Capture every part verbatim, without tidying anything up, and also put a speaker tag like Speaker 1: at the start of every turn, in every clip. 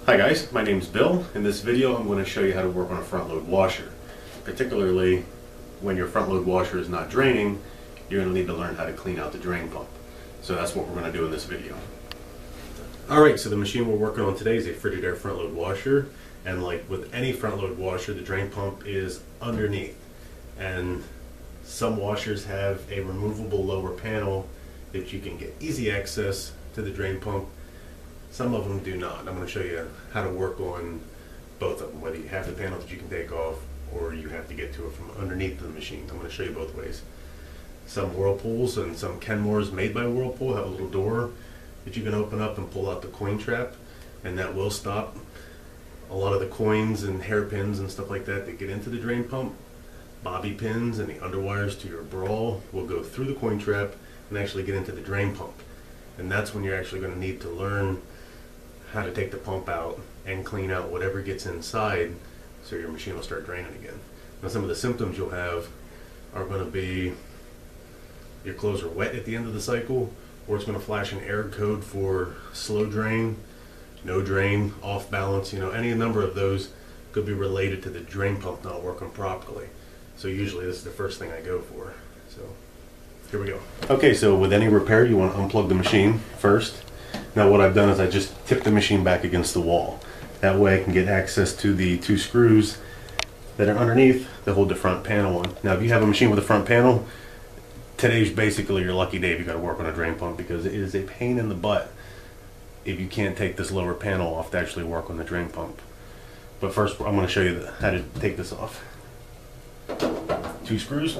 Speaker 1: Hi guys, my name is Bill. In this video I'm going to show you how to work on a front load washer. Particularly when your front load washer is not draining, you're going to need to learn how to clean out the drain pump. So that's what we're going to do in this video. Alright, so the machine we're working on today is a Frigidaire front load washer, and like with any front load washer, the drain pump is underneath. And some washers have a removable lower panel that you can get easy access to the drain pump. Some of them do not. I'm going to show you how to work on both of them, whether you have the panel that you can take off or you have to get to it from underneath the machine. I'm going to show you both ways. Some Whirlpools and some Kenmores made by Whirlpool have a little door that you can open up and pull out the coin trap, and that will stop a lot of the coins and hairpins and stuff like that that get into the drain pump. Bobby pins and the underwires to your brawl will go through the coin trap and actually get into the drain pump. And that's when you're actually going to need to learn how to take the pump out and clean out whatever gets inside so your machine will start draining again. Now some of the symptoms you'll have are going to be your clothes are wet at the end of the cycle, or it's going to flash an error code for slow drain, no drain, off balance. You know, any number of those could be related to the drain pump not working properly. So usually this is the first thing I go for. So here we go. Okay, so with any repair you want to unplug the machine first. Now what I've done is I just tipped the machine back against the wall. That way I can get access to the two screws that are underneath that hold the front panel on. Now if you have a machine with a front panel, today's basically your lucky day if you got to work on a drain pump, because it is a pain in the butt if you can't take this lower panel off to actually work on the drain pump. But first I'm going to show you the, how to take this off. Two screws.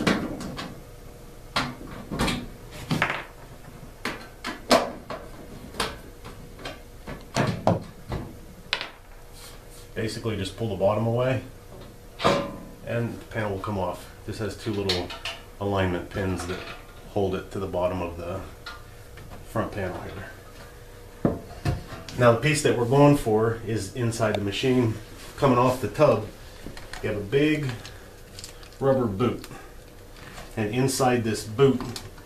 Speaker 1: Basically just pull the bottom away and the panel will come off. This has two little alignment pins that hold it to the bottom of the front panel here. Now the piece that we're going for is inside the machine. Coming off the tub, you have a big rubber boot, and inside this boot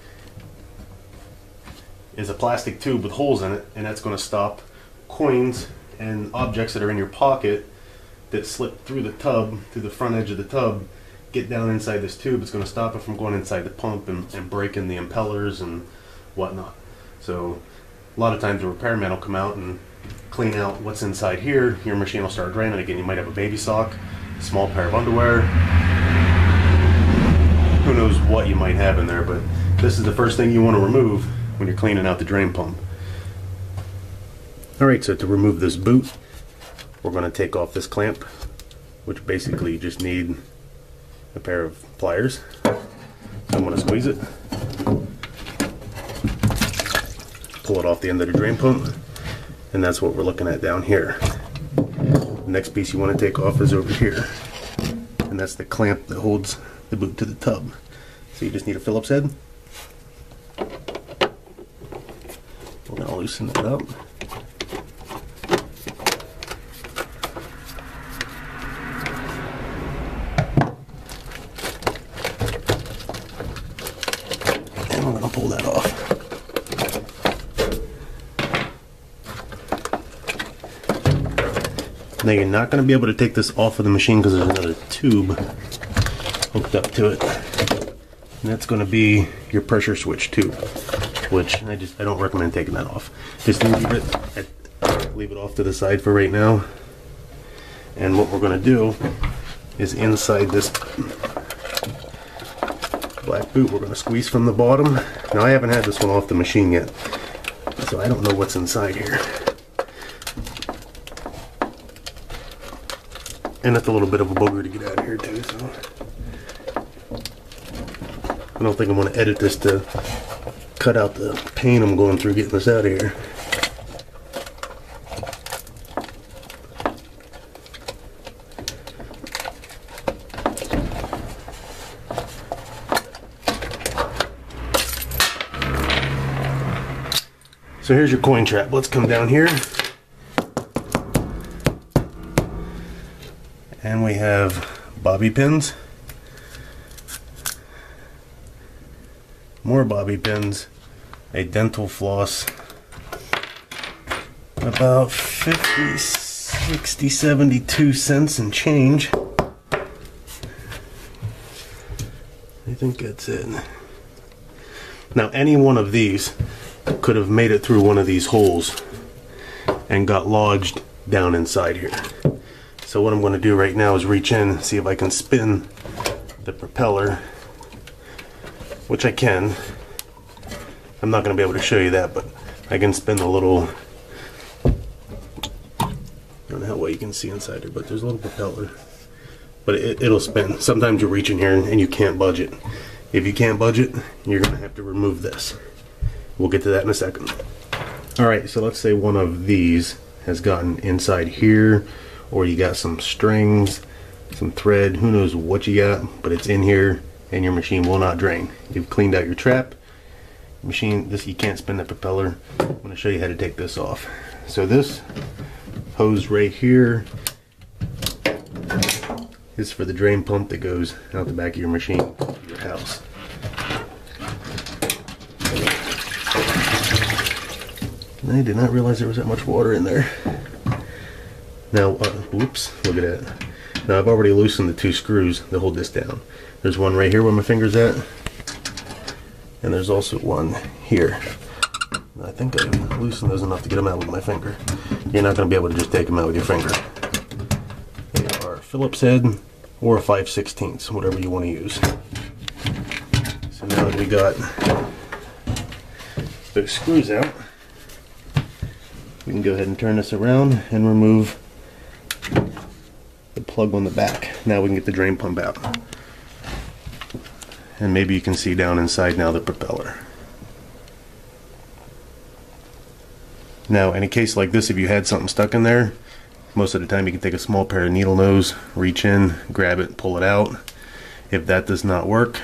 Speaker 1: is a plastic tube with holes in it, and that's going to stop coins and objects that are in your pocket that slip through the tub, through the front edge of the tub, get down inside this tube. It's going to stop it from going inside the pump and, and breaking the impellers and whatnot. So a lot of times the repairman will come out and clean out what's inside here. Your machine will start draining again. You might have a baby sock, a small pair of underwear, who knows what you might have in there, but this is the first thing you want to remove when you're cleaning out the drain pump. Alright, so to remove this boot, we're going to take off this clamp, which basically you just need a pair of pliers. So I'm going to squeeze it, pull it off the end of the drain pump, and that's what we're looking at down here. The next piece you want to take off is over here, and that's the clamp that holds the boot to the tub. So you just need a Phillips head. We're going to loosen it up. And we're going to pull that off. Now you're not going to be able to take this off of the machine because there's another tube hooked up to it, and that's going to be your pressure switch tube, which I just I don't recommend taking that off. Just leave it leave it off to the side for right now. And what we're going to do is inside this black boot, we're going to squeeze from the bottom. Now I haven't had this one off the machine yet, so I don't know what's inside here. And it's a little bit of a booger to get out of here too, so I don't think I'm going to edit this to cut out the pain I'm going through getting this out of here. So here's your coin trap. Let's come down here. And we have bobby pins, more bobby pins, a dental floss, about fifty, sixty, seventy-two cents and change. I think that's it. Now any one of these could have made it through one of these holes and got lodged down inside here. So what I'm going to do right now is reach in and see if I can spin the propeller, which I can. I'm not going to be able to show you that, but I can spin the little, I don't know how well you can see inside there, but there's a little propeller. But it, it'll spin. Sometimes you reach in here and you can't budge it. If you can't budge it, you're going to have to remove this. We'll get to that in a second. Alright, so let's say one of these has gotten inside here, or you got some strings, some thread, who knows what you got, but it's in here and your machine will not drain. You've cleaned out your trap. Machine, this, you can't spin the propeller. I'm going to show you how to take this off. So this hose right here is for the drain pump that goes out the back of your machine to your house. I did not realize there was that much water in there. Now, uh, whoops, look at that. Now I've already loosened the two screws that hold this down. There's one right here where my finger's at, and there's also one here. I think I've loosened those enough to get them out with my finger. You're not going to be able to just take them out with your finger. They are a Phillips head or a five sixteenths, whatever you want to use. So now that we got those screws out, we can go ahead and turn this around and remove the plug on the back. Now we can get the drain pump out. And maybe you can see down inside now the propeller. Now in a case like this, if you had something stuck in there, most of the time you can take a small pair of needle nose, reach in, grab it, pull it out. If that does not work,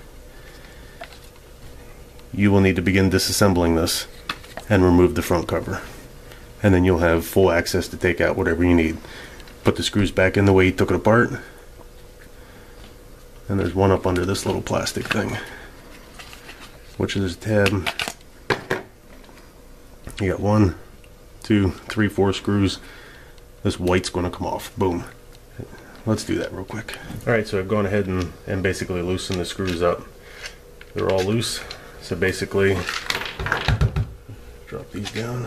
Speaker 1: you will need to begin disassembling this and remove the front cover. And then you'll have full access to take out whatever you need. Put the screws back in the way you took it apart. And there's one up under this little plastic thing, which is a tab. You got one, two, three, four screws. This white's going to come off. Boom. Let's do that real quick. Alright, so I've gone ahead and, and basically loosened the screws up. They're all loose. So basically, drop these down.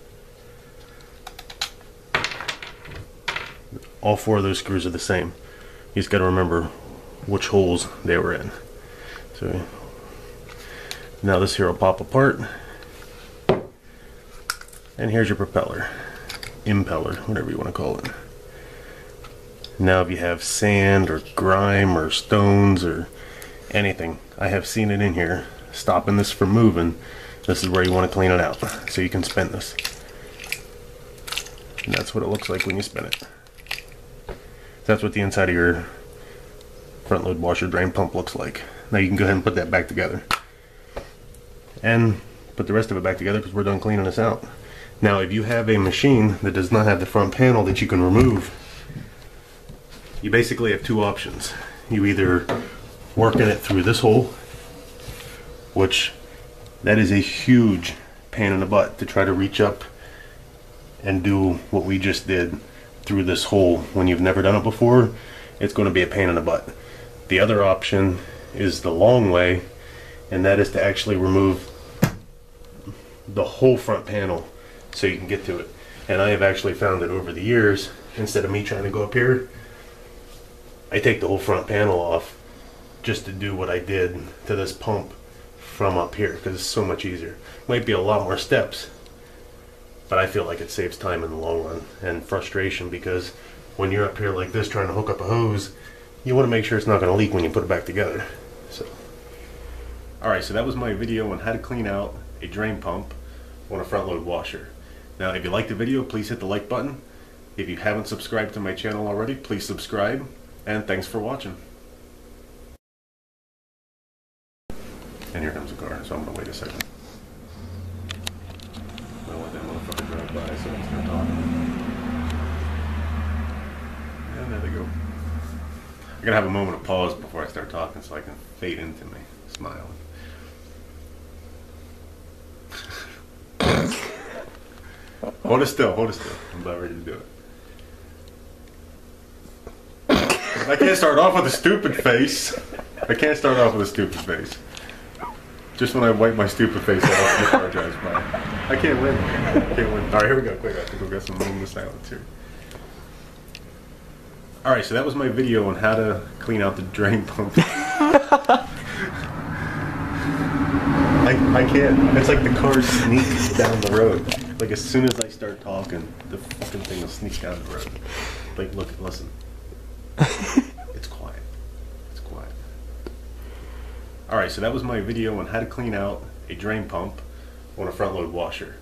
Speaker 1: All four of those screws are the same. You just got to remember which holes they were in. So now this here will pop apart, and here's your propeller, impeller, whatever you want to call it. Now if you have sand or grime or stones or anything, I have seen it in here, stopping this from moving. This is where you want to clean it out so you can spin this. And that's what it looks like when you spin it. That's what the inside of your front load washer drain pump looks like. Now you can go ahead and put that back together. And put the rest of it back together because we're done cleaning this out. Now if you have a machine that does not have the front panel that you can remove, you basically have two options. You either work in it through this hole, which that is a huge pain in the butt to try to reach up and do what we just did through this hole. When you've never done it before, it's going to be a pain in the butt. The other option is the long way, and that is to actually remove the whole front panel so you can get to it. And I have actually found that over the years, instead of me trying to go up here, I take the whole front panel off just to do what I did to this pump from up here, because it's so much easier. Might be a lot more steps, but I feel like it saves time in the long run and frustration, because when you're up here like this trying to hook up a hose, you want to make sure it's not going to leak when you put it back together. So, alright, so that was my video on how to clean out a drain pump on a front load washer. Now if you liked the video, please hit the like button. If you haven't subscribed to my channel already, please subscribe, and thanks for watching. And here comes the car, so I'm going to wait a second. I'll let that motherfucker drive by so I can start talking. And there they go. I gotta have a moment of pause before I start talking so I can fade into me smiling. Hold it still, hold it still. I'm about ready to do it. I can't start off with a stupid face. I can't start off with a stupid face. Just when I wipe my stupid face off, I apologize, man. I can't win. I can't win. Alright, here we go. Quick, I have to go get some moment of silence here. Alright, so that was my video on how to clean out the drain pump. I, I can't. It's like the cars sneak down the road. Like as soon as I start talking, the fucking thing will sneak down the road. Like, look, listen. It's quiet. It's quiet. Alright, so that was my video on how to clean out a drain pump on a front load washer.